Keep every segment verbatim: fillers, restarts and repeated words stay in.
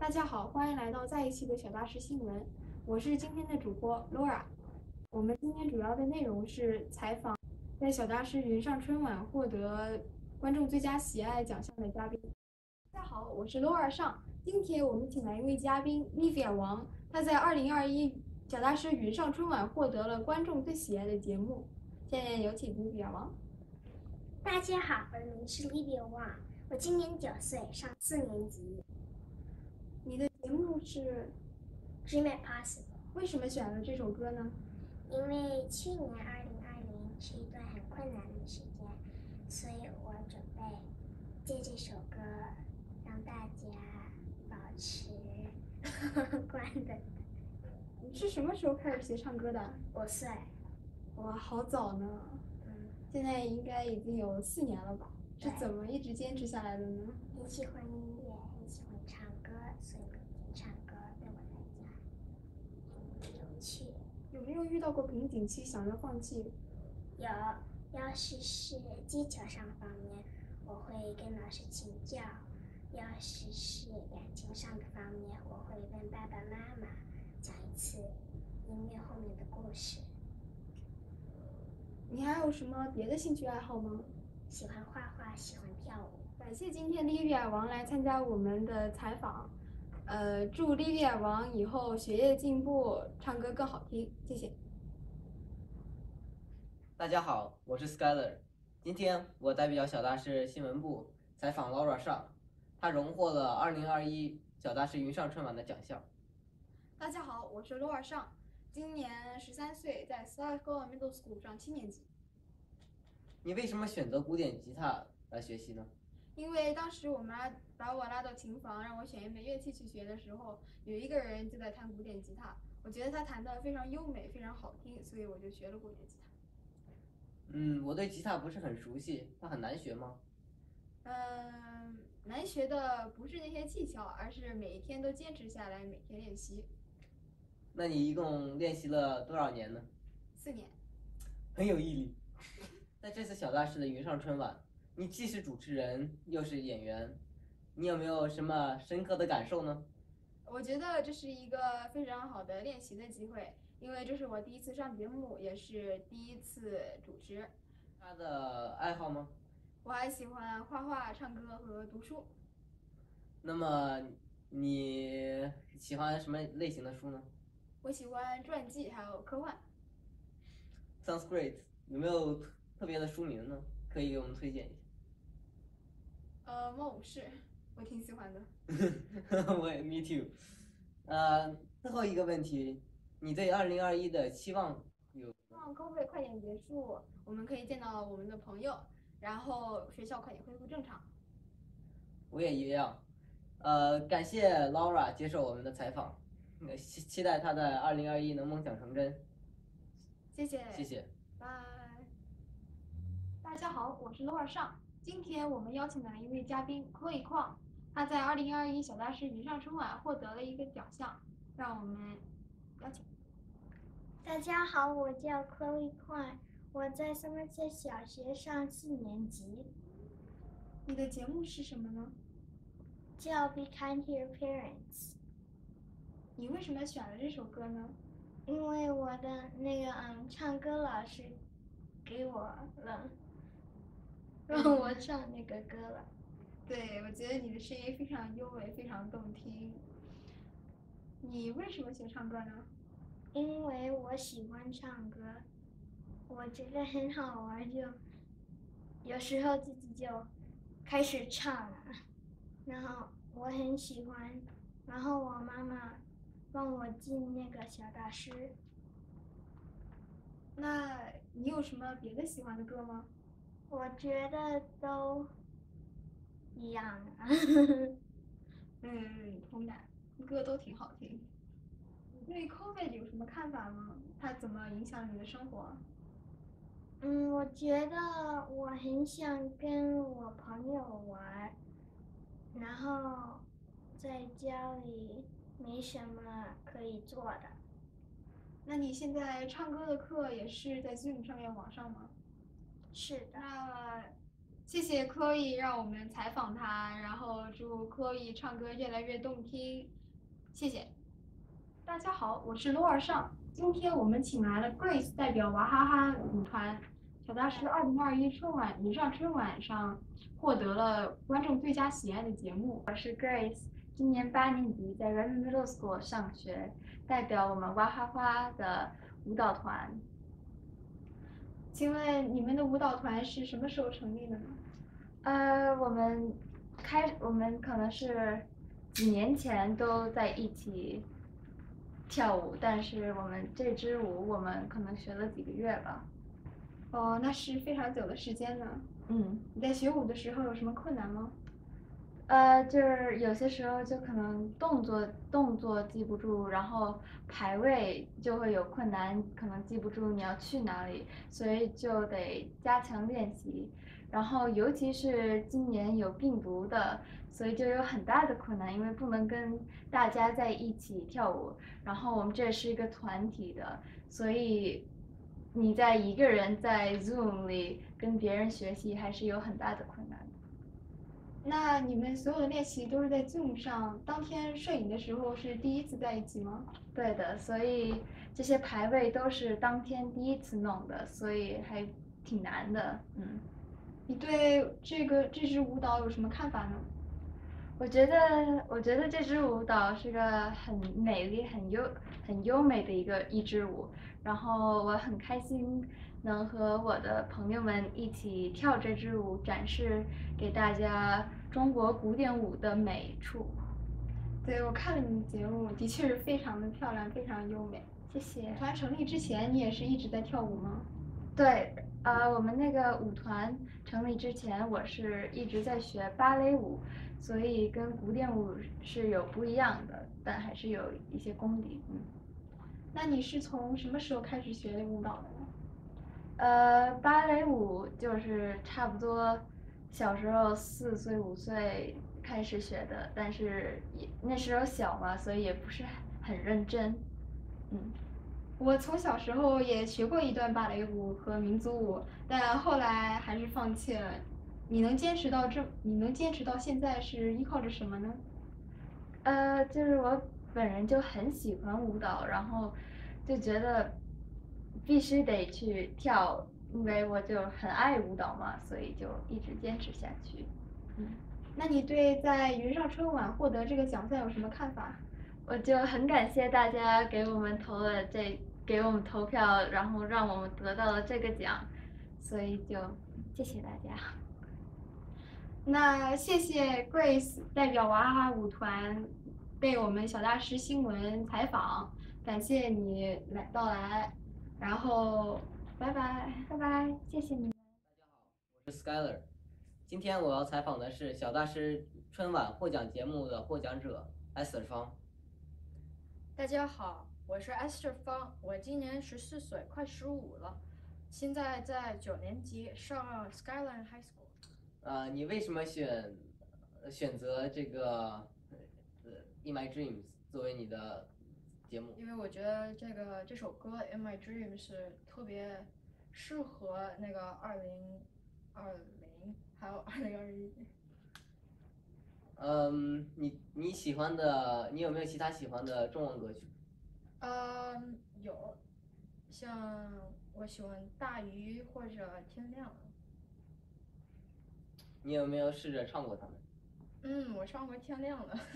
大家好，欢迎来到再一期的小大师新闻，我是今天的主播 Laura。我们今天主要的内容是采访在小大师云上春晚获得观众最佳喜爱奖项的嘉宾。大家好，我是 Laura 上。今天我们请来一位嘉宾 Livia 王，他在二零二一小大师云上春晚获得了观众最喜爱的节目。现在有请 Livia 王。 大家好，我的名是 Livia 王，我今年九岁，上四年级。 你的节目是 Dream It Possible。 为什么选了这首歌呢？ 因为去年二零二零是一段很困难的时间，所以我准备借这首歌让大家保持关的。 你是什么时候开始学唱歌的？ 五岁。 哇，好早呢。 嗯， 现在应该已经有四年了吧？是对怎么一直坚持下来的呢？ 很喜欢音乐，很喜欢唱歌，所以每天唱歌对我来讲很有趣。 有没有遇到过瓶颈期，想要放弃？ 有，要是是技巧上方面，我会跟老师请教；要是是感情上的方面，我会问爸爸妈妈讲一次音乐后面的故事。 你还有什么别的兴趣爱好吗？ 喜欢画画，喜欢跳舞。 感谢今天 Livia 王来参加我们的采访，呃，祝 Livia 王以后学业进步，唱歌更好听，谢谢。 大家好，我是 Skyler。今天我代表小大师新闻部采访 Laura 上，她荣获了二零二一小大师云上春晚的奖项。 大家好，我是 Laura 上，今年十三岁，在 Sligo Middle School 上七年级。 你为什么选择古典吉他来学习呢？ 因为当时我妈把我拉到琴房，让我选一门乐器去学的时候，有一个人就在弹古典吉他，我觉得他弹得非常优美，非常好听，所以我就学了古典吉他。 嗯，我对吉他不是很熟悉，它很难学吗？ 嗯，难学的不是那些技巧，而是每一天都坚持下来，每天练习。 那你一共练习了多少年呢？ 四年。 很有毅力。在这次小大师的云上春晚，你既是主持人又是演员，你有没有什么深刻的感受呢？ 我觉得这是一个非常好的练习的机会，因为这是我第一次上节目，也是第一次主持。 他的爱好吗？ 我还喜欢画画、唱歌和读书。 那么你喜欢什么类型的书呢？ 我喜欢传记还有科幻。 Sounds great。有没有特别的书名呢？可以给我们推荐一下。 呃，猫武士，我挺喜欢的。 我也 ，me too。呃，最后一个问题，你对二零二一的期望有？ 希望 COVID 快点结束，我们可以见到我们的朋友，然后学校快点恢复正常。 我也一样。呃，感谢 Laura 接受我们的采访，呃期期待她在二零二一能梦想成真。 谢谢。 谢谢。 拜。大家好，我是 Laura 上。今天我们邀请来一位嘉宾 Chloe 邝，他在二零二一小大师云上春晚获得了一个奖项，让我们邀请。 大家好，我叫 Chloe 邝，我在 Somerset 小学上四年级。 你的节目是什么呢？ 叫 Be Kind to Your Parents。 你为什么选了这首歌呢？ 因为我的那个嗯唱歌老师给我了，让我唱那个歌了。 对，我觉得你的声音非常优美，非常动听。你为什么学唱歌呢？ 因为我喜欢唱歌，我觉得很好玩，就有时候自己就开始唱了，然后我很喜欢，然后我妈妈帮我进那个小大师。 那你有什么别的喜欢的歌吗？ 我觉得都一样啊。 嗯，同感，歌都挺好听。你对 COVID 有什么看法吗？它怎么影响你的生活？ 嗯，我觉得我很想跟我朋友玩，然后在家里没什么可以做的。 那你现在唱歌的课也是在 Zoom 上面网上吗？ 是的。 那谢谢 Chloe 让我们采访她，然后祝 Chloe 唱歌越来越动听， 谢谢。大家好，我是罗尔尚。今天我们请来了 Grace 代表娃哈哈舞团。小大师二零二一春晚云上春晚上获得了观众最佳喜爱的节目。 我是 Grace，今年八年级，在 Redmond Middle School 上学，代表我们娃哈哈的舞蹈团。 请问你们的舞蹈团是什么时候成立的呢？ 呃，我们开，我们可能是几年前都在一起跳舞，但是我们这支舞我们可能学了几个月吧。 哦，那是非常久的时间呢。 嗯， 你在学舞的时候有什么困难吗？ 呃，就是有些时候就可能动作动作记不住，然后排位就会有困难，可能记不住你要去哪里，所以就得加强练习。然后尤其是今年有病毒的，所以就有很大的困难，因为不能跟大家在一起跳舞。然后我们这是一个团体的，所以你在一个人在 Zoom 里跟别人学习还是有很大的困难。 那你们所有的练习都是在 Zoom 上，当天摄影的时候是第一次在一起吗？ 对的，所以这些排位都是当天第一次弄的，所以还挺难的。嗯， 你对这个这支舞蹈有什么看法呢？ 我觉得，我觉得这支舞蹈是个很美丽、很优、很优美的一个一支舞，然后我很开心能和我的朋友们一起跳这支舞，展示给大家中国古典舞的美处。 对，我看了你的节目，的确是非常的漂亮，非常优美。 谢谢。 团成立之前，你也是一直在跳舞吗？ 对，呃，我们那个舞团成立之前，我是一直在学芭蕾舞，所以跟古典舞是有不一样的，但还是有一些功底。嗯。 那你是从什么时候开始学舞蹈的呢？ 呃，芭蕾舞就是差不多小时候四岁五岁开始学的，但是也那时候小嘛，所以也不是很认真。嗯。 我从小时候也学过一段芭蕾舞和民族舞，但后来还是放弃了。你能坚持到这，你能坚持到现在是依靠着什么呢？ 呃，就是我本人就很喜欢舞蹈，然后就觉得必须得去跳，因为我就很爱舞蹈嘛，所以就一直坚持下去。嗯， 那你对在云上春晚获得这个奖项有什么看法？ 我就很感谢大家给我们投了这，给我们投票，然后让我们得到了这个奖，所以就谢谢大家。 那谢谢 Grace 代表娃哈哈舞团被我们小大师新闻采访，感谢你来到来，然后拜拜拜拜，谢谢你们。 大家好，我是 Skyler，今天我要采访的是小大师春晚获奖节目的获奖者 Esther 方。 大家好，我是 Esther 方，我今年十四岁，快十五了，现在在九年级上 Skyline High School。 呃，你为什么选选择这个呃《In My Dreams》作为你的节目？ 因为我觉得这个这首歌《In My Dreams》是特别适合那个二零二零还有二零二一。 嗯，你你喜欢的，你有没有其他喜欢的中文歌曲？ 嗯，有，像我喜欢大鱼或者天亮。 你有没有试着唱过它们？ 嗯，我唱过天亮的。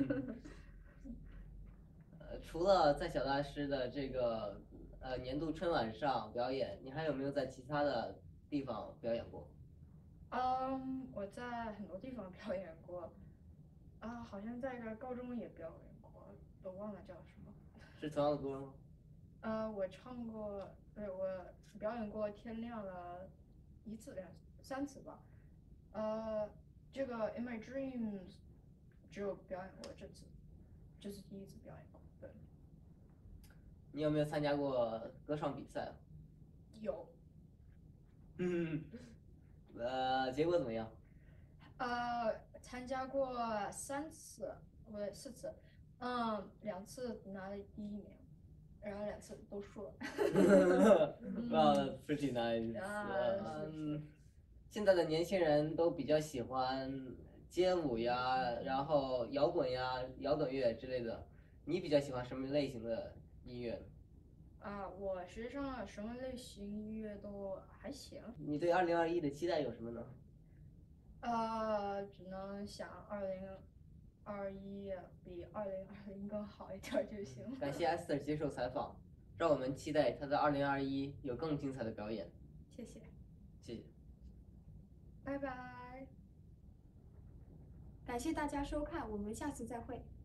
呃，除了在小大师的这个呃年度春晚上表演，你还有没有在其他的地方表演过？ 嗯，我在很多地方表演过，啊，好像在个高中也表演过，都忘了叫什么。 是同样的歌吗？ 呃，我唱过，对，我表演过天亮了一次两三次吧。呃，这个《In My Dreams》只有表演过这次，这是第一次表演过。对。 你有没有参加过歌唱比赛？ 有。 嗯，呃，结果怎么样？ 呃，参加过三次，不对，四次，嗯，两次拿了第一名，然后两次都输了。 Well, pretty nice. 啊， 嗯，现在的年轻人都比较喜欢街舞呀，然后摇滚呀、摇滚乐之类的。 你比较喜欢什么类型的音乐呢？ 啊，我实际上什么类型音乐都还行。 你对二零二一的期待有什么呢？ 呃，只能想二零二一比二零二零更好一点就行了。 感谢 Esther 接受采访，让我们期待她的二零二一有更精彩的表演。 谢谢， 谢谢。 拜拜。 感谢大家收看，我们下次再会。